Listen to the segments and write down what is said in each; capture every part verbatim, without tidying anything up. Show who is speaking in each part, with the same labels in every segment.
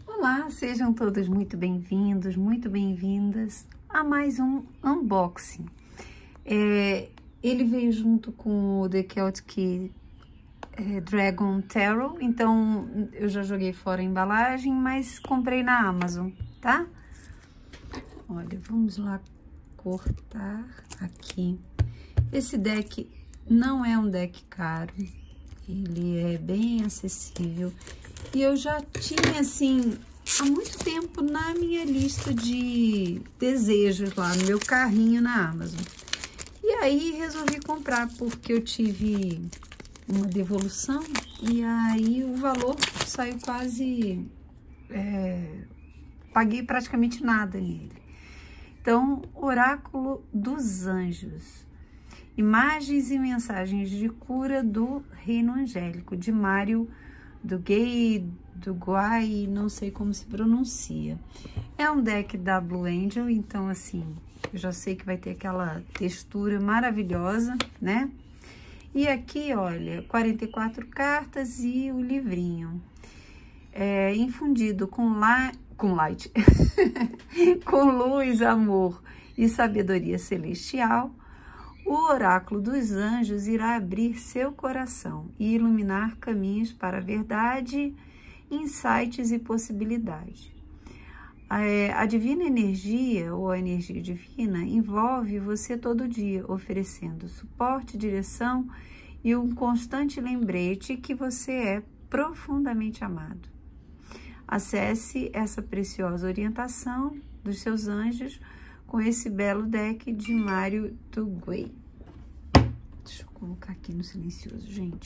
Speaker 1: Olá, sejam todos muito bem-vindos, muito bem-vindas a mais um unboxing. É, ele veio junto com o The Celtic é, Dragon Tarot, então eu já joguei fora a embalagem, mas comprei na Amazon, tá? Olha, vamos lá cortar aqui. Esse deck não é um deck caro, ele é bem acessível. E eu já tinha, assim, há muito tempo na minha lista de desejos lá no meu carrinho na Amazon. E aí resolvi comprar porque eu tive uma devolução e aí o valor saiu quase... É, paguei praticamente nada nele. Então, Oráculo dos Anjos. Imagens e mensagens de cura do Reino Angélico, de Mário do Gay, do Guai, não sei como se pronuncia. É um deck da Blue Angel, então assim, eu já sei que vai ter aquela textura maravilhosa, né? E aqui, olha, quarenta e quatro cartas e o livrinho. É, infundido com, la, com light, com luz, amor e sabedoria celestial, o Oráculo dos Anjos irá abrir seu coração e iluminar caminhos para a verdade, insights e possibilidades. A divina energia, ou a energia divina, envolve você todo dia, oferecendo suporte, direção e um constante lembrete que você é profundamente amado. Acesse essa preciosa orientação dos seus anjos com esse belo deck de Mário do Guai. Deixa eu colocar aqui no silencioso, gente.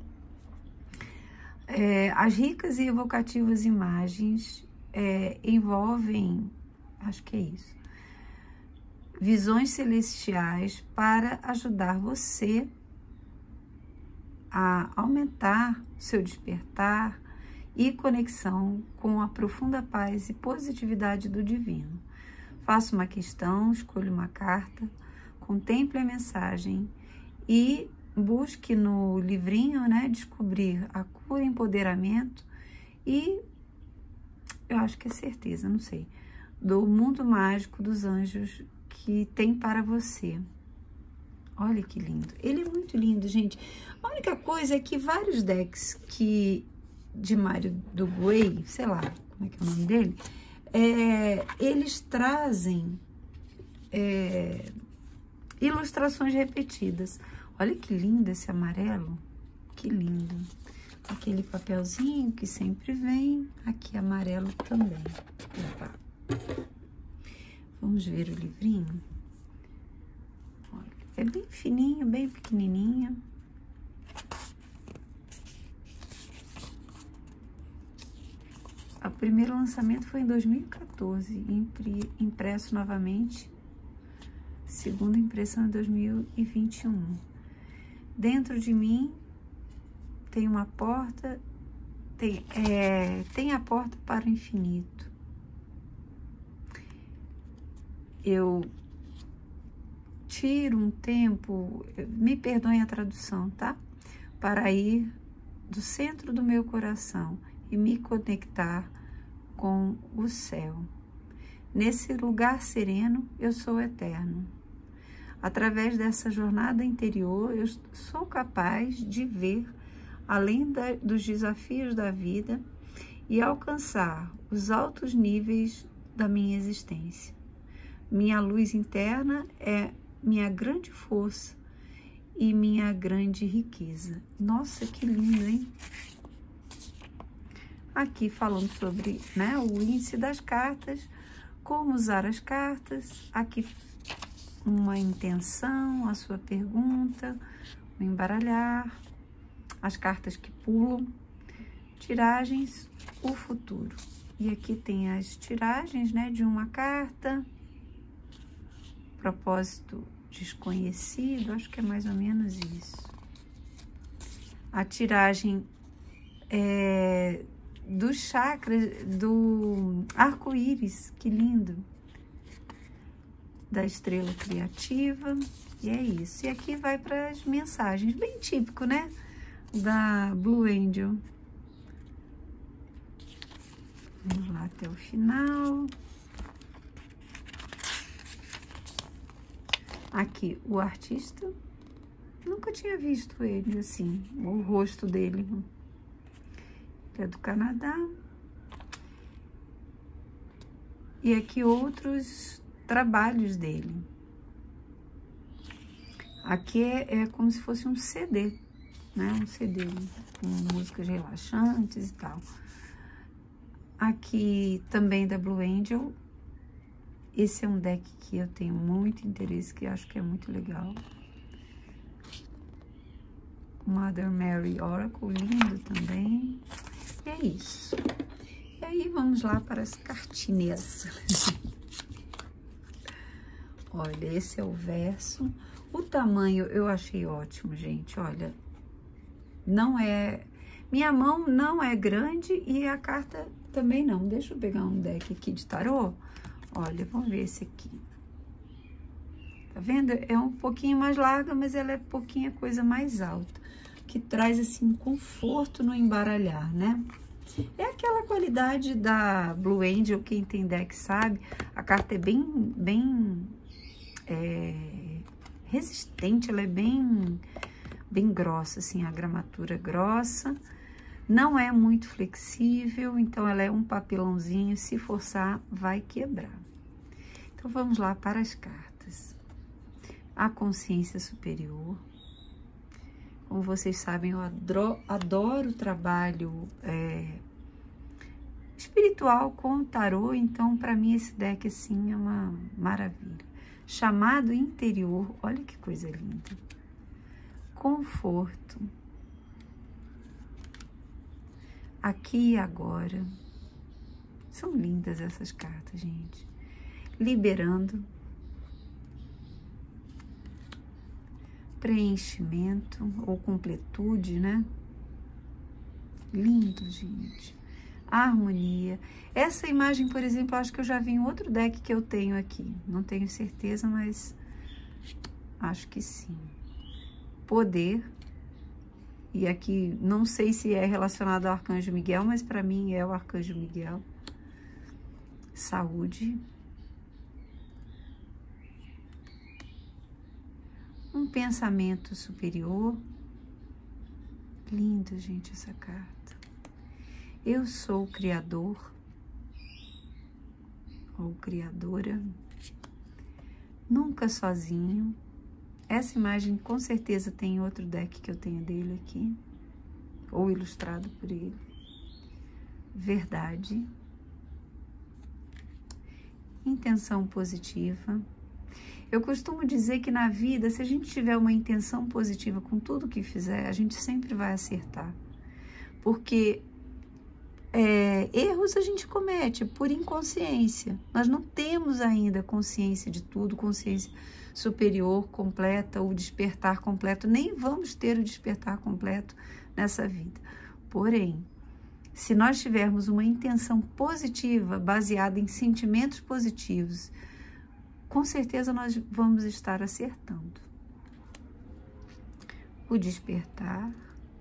Speaker 1: É, as ricas e evocativas imagens é, envolvem, acho que é isso, visões celestiais para ajudar você a aumentar seu despertar e conexão com a profunda paz e positividade do divino. Faça uma questão, escolha uma carta, contemple a mensagem e busque no livrinho, né, descobrir a cura, empoderamento e, eu acho que é certeza, não sei, do mundo mágico dos anjos que tem para você. Olha que lindo. Ele é muito lindo, gente. A única coisa é que vários decks que de Mário do Guai, sei lá, como é que é o nome dele? É, eles trazem é, ilustrações repetidas. Olha que lindo esse amarelo, que lindo. Aquele papelzinho que sempre vem, aqui amarelo também. Opa. Vamos ver o livrinho. Olha, é bem fininho, bem pequenininho. O primeiro lançamento foi em dois mil e quatorze, impresso novamente. Segunda impressão em dois mil e vinte e um. Dentro de mim tem uma porta, tem, é, tem a porta para o infinito. Eu tiro um tempo, me perdoem a tradução, tá? Para ir do centro do meu coração e me conectar com o céu. Nesse lugar sereno, eu sou eterno. Através dessa jornada interior, eu sou capaz de ver além da, dos desafios da vida e alcançar os altos níveis da minha existência. Minha luz interna é minha grande força e minha grande riqueza. Nossa, que lindo, hein? Aqui falando sobre, né, o índice das cartas, como usar as cartas, aqui uma intenção, a sua pergunta, o embaralhar, as cartas que pulam, tiragens, o futuro. E aqui tem as tiragens, né, de uma carta, propósito desconhecido, acho que é mais ou menos isso. A tiragem é... do chakra, do arco-íris, que lindo, da estrela criativa, e é isso. E aqui vai para as mensagens, bem típico, né, da Blue Angel. Vamos lá até o final. Aqui, o artista. Nunca tinha visto ele assim, o rosto dele. Ele é do Canadá. E aqui outros trabalhos dele. Aqui é, é como se fosse um C D, né? Um C D com músicas relaxantes e tal. Aqui também da Blue Angel. Esse é um deck que eu tenho muito interesse, que eu acho que é muito legal. Mother Mary Oracle, lindo também. E é isso. E aí, vamos lá para as cartinhas. Olha, esse é o verso. O tamanho eu achei ótimo, gente. Olha, não é... Minha mão não é grande e a carta também não. Deixa eu pegar um deck aqui de tarô. Olha, vamos ver esse aqui. Tá vendo? É um pouquinho mais larga, mas ela é pouquinho coisa mais alta. Que traz, assim, conforto no embaralhar, né? É aquela qualidade da Blue Angel, quem tem deck sabe. A carta é bem, bem é, resistente, ela é bem, bem grossa, assim, a gramatura é grossa. Não é muito flexível, então ela é um papelãozinho, se forçar, vai quebrar. Então, vamos lá para as cartas. A consciência superior. Como vocês sabem, eu adoro, adoro o trabalho é, espiritual com o tarô, então, para mim, esse deck, assim, é uma maravilha. Chamado interior, olha que coisa linda. Conforto. Aqui e agora. São lindas essas cartas, gente. Liberando. Preenchimento ou completude, né? Lindo, gente. Harmonia. Essa imagem, por exemplo, acho que eu já vi em outro deck que eu tenho aqui. Não tenho certeza, mas acho que sim. Poder. E aqui, não sei se é relacionado ao Arcanjo Miguel, mas para mim é o Arcanjo Miguel. Saúde. Um pensamento superior. Lindo, gente, essa carta. Eu sou o Criador. Ou Criadora. Nunca sozinho. Essa imagem, com certeza, tem outro deck que eu tenho dele aqui. Ou ilustrado por ele. Verdade. Intenção positiva. Eu costumo dizer que na vida, se a gente tiver uma intenção positiva com tudo que fizer, a gente sempre vai acertar. Porque é, erros a gente comete por inconsciência. Nós não temos ainda consciência de tudo, consciência superior completa, o despertar completo. Nem vamos ter o despertar completo nessa vida. Porém, se nós tivermos uma intenção positiva, baseada em sentimentos positivos, com certeza nós vamos estar acertando. O despertar.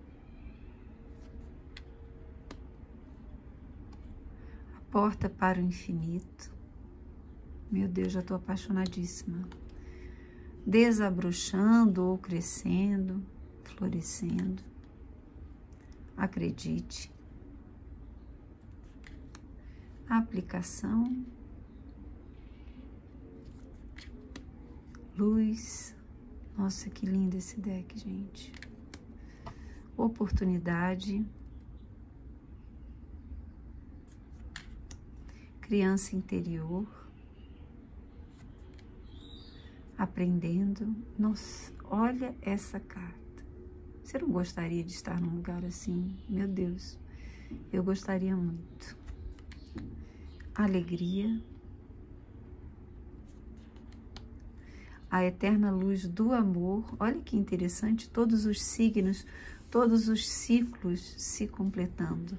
Speaker 1: A porta para o infinito. Meu Deus, já estou apaixonadíssima. Desabrochando ou crescendo, florescendo. Acredite. Aplicação. Luz. Nossa, que lindo esse deck, gente. Oportunidade. Criança interior. Aprendendo. Nossa, olha essa carta. Você não gostaria de estar num lugar assim? Meu Deus, eu gostaria muito. Alegria. A eterna luz do amor. Olha que interessante, todos os signos, todos os ciclos se completando.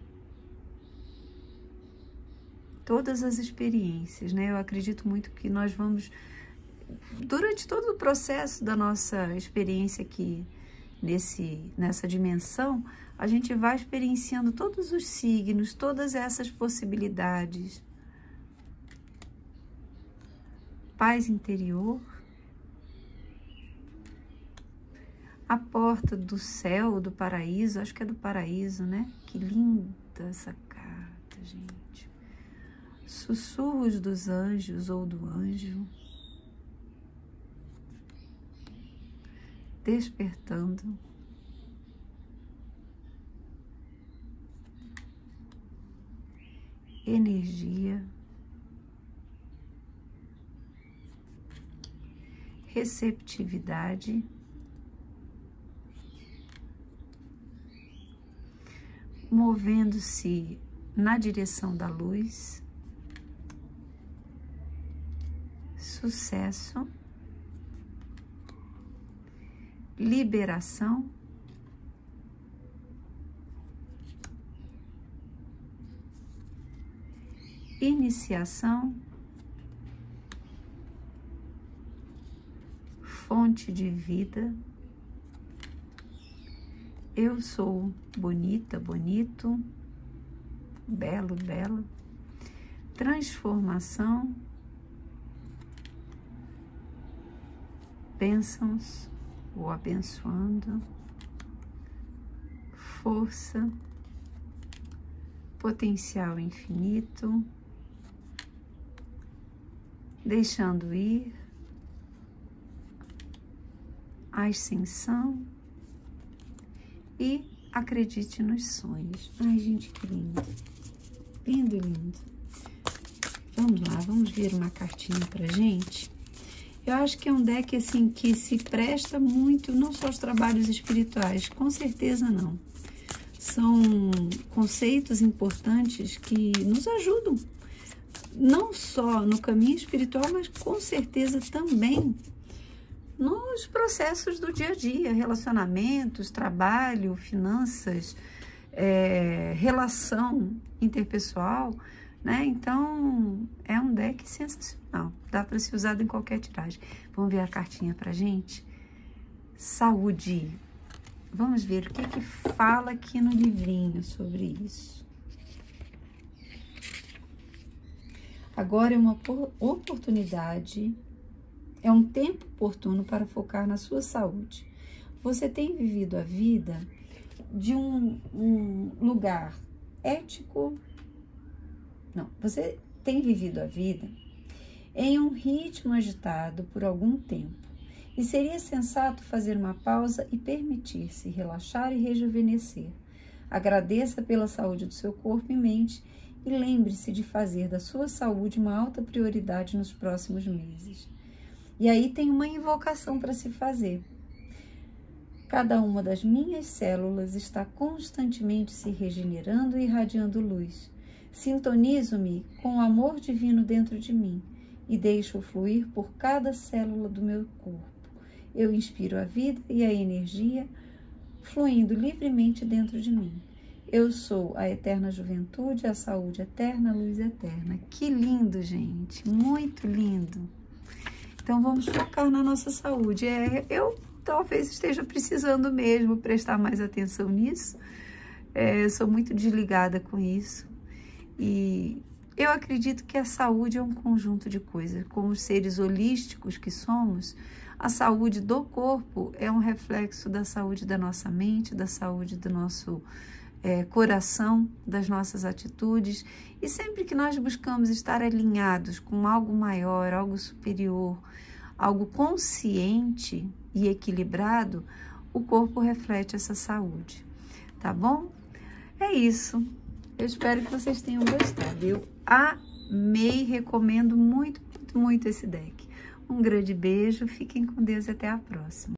Speaker 1: Todas as experiências, né? Eu acredito muito que nós vamos, durante todo o processo da nossa experiência aqui nesse, nessa dimensão, a gente vai experienciando todos os signos, todas essas possibilidades. Paz interior. A porta do céu, do paraíso, acho que é do paraíso, né? Que linda essa carta, gente. Sussurros dos anjos ou do anjo. Despertando. Energia. Receptividade. Movendo-se na direção da luz, sucesso, liberação, iniciação, fonte de vida. Eu sou bonita, bonito, belo, bela. Transformação. Bênçãos, o abençoando. Força. Potencial infinito. Deixando ir. Ascensão. E acredite nos sonhos. Ai, gente, que lindo. Lindo, lindo. Vamos lá, vamos ver uma cartinha pra gente. Eu acho que é um deck, assim, que se presta muito, não só aos trabalhos espirituais, com certeza não. São conceitos importantes que nos ajudam, não só no caminho espiritual, mas com certeza também nos processos do dia a dia, relacionamentos, trabalho, finanças, é, relação interpessoal, né? Então, é um deck sensacional, dá para ser usado em qualquer tiragem. Vamos ver a cartinha pra gente? Saúde. Vamos ver o que que fala aqui no livrinho sobre isso. Agora é uma oportunidade. É um tempo oportuno para focar na sua saúde. Você tem vivido a vida de um, um lugar ético. Não, você tem vivido a vida em um ritmo agitado por algum tempo. E seria sensato fazer uma pausa e permitir-se relaxar e rejuvenescer. Agradeça pela saúde do seu corpo e mente e lembre-se de fazer da sua saúde uma alta prioridade nos próximos meses. E aí tem uma invocação para se fazer. Cada uma das minhas células está constantemente se regenerando e irradiando luz. Sintonizo-me com o amor divino dentro de mim e deixo fluir por cada célula do meu corpo. Eu inspiro a vida e a energia fluindo livremente dentro de mim. Eu sou a eterna juventude, a saúde eterna, a luz eterna. Que lindo, gente! Muito lindo! Então, vamos focar na nossa saúde. É, eu talvez esteja precisando mesmo prestar mais atenção nisso. É, eu sou muito desligada com isso. E eu acredito que a saúde é um conjunto de coisas. Como seres holísticos que somos, a saúde do corpo é um reflexo da saúde da nossa mente, da saúde do nosso é, coração, das nossas atitudes. E sempre que nós buscamos estar alinhados com algo maior, algo superior, algo consciente e equilibrado, o corpo reflete essa saúde, tá bom? É isso. Eu espero que vocês tenham gostado. Eu amei, recomendo muito, muito, muito esse deck. Um grande beijo, fiquem com Deus e até a próxima.